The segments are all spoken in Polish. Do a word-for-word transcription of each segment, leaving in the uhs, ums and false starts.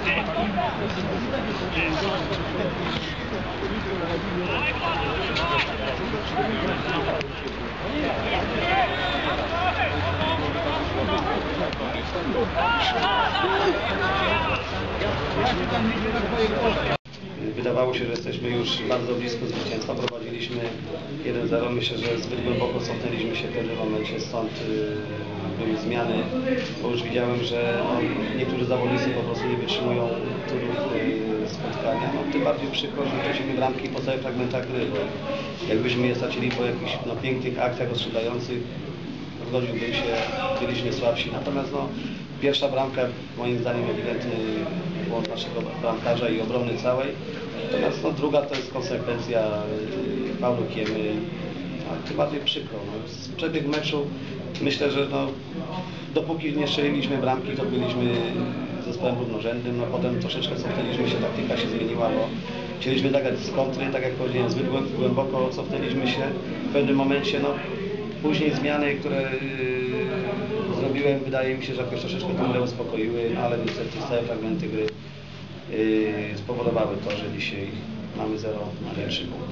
Wydawało się, że jesteśmy już bardzo blisko zwycięstwa. Prowadziliśmy jeden zero. Myślę, że zbyt głęboko cofnęliśmy się w pewnym momencie, stąd były zmiany, bo już widziałem, że no, niektórzy zawodnicy po prostu nie wytrzymują trudów spotkania. No, tym bardziej przykro, że tracimy bramki po całych fragmentach gry, bo jakbyśmy je stracili po jakichś no, pięknych akcjach rozstrzygających, zgodziłbym się, byliśmy słabsi. Natomiast no, pierwsza bramka, moim zdaniem, ewidentny błąd naszego bramkarza i obrony całej. Natomiast no, druga to jest konsekwencja yy, faulu Kiemy, a tym bardziej przykro. No. Z przebieg meczu myślę, że no, dopóki nie strzeliliśmy bramki, to byliśmy zespołem równorzędnym. No, potem troszeczkę cofnęliśmy się, taktyka się zmieniła, bo chcieliśmy zagrać z kontry, tak jak powiedziałem, zbyt głęboko cofnęliśmy się. W pewnym momencie no, później zmiany, które yy, zrobiłem, wydaje mi się, że jakoś troszeczkę tą grę uspokoiły, no, ale niestety stałe fragmenty gry yy, spowodowały to, że dzisiaj mamy zero na trzy punkty.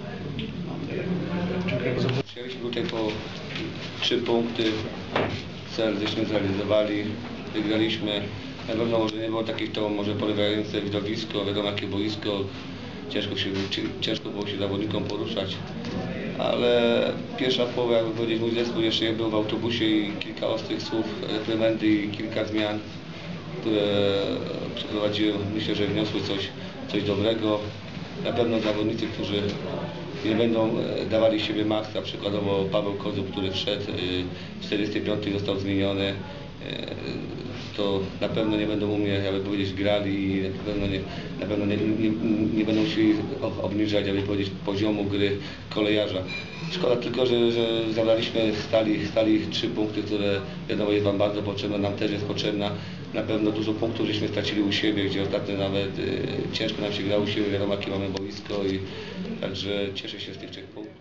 Przyjechaliśmy tutaj po trzy punkty, cel żeśmy zrealizowali, wygraliśmy. Na pewno może nie było takich to może polegające widowisko, wiadomo jakie boisko, ciężko, się, ciężko było się zawodnikom poruszać. Ale pierwsza połowa, jakby powiedzieć, mój zespół jeszcze był w autobusie i kilka ostrych słów, reprymendy i kilka zmian, które przeprowadziłem, myślę, że wniosły coś, coś dobrego. Na pewno zawodnicy, którzy nie będą dawali siebie maksa, przykładowo Paweł Kozub, który wszedł, w czterdziestej piątej został zmieniony, to na pewno nie będą u mnie, jakby powiedzieć, grali i na pewno nie, na pewno nie, nie, nie będą chcieli obniżać, jakby powiedzieć, poziomu gry kolejarza. Szkoda tylko, że, że zabraliśmy stali, stali trzy punkty, które wiadomo jest Wam bardzo potrzebne, nam też jest potrzebna. Na pewno dużo punktów żeśmy stracili u siebie, gdzie ostatnio nawet y, ciężko nam się grało u siebie, wiadomo jakie mamy boisko i także cieszę się z tych trzech punktów.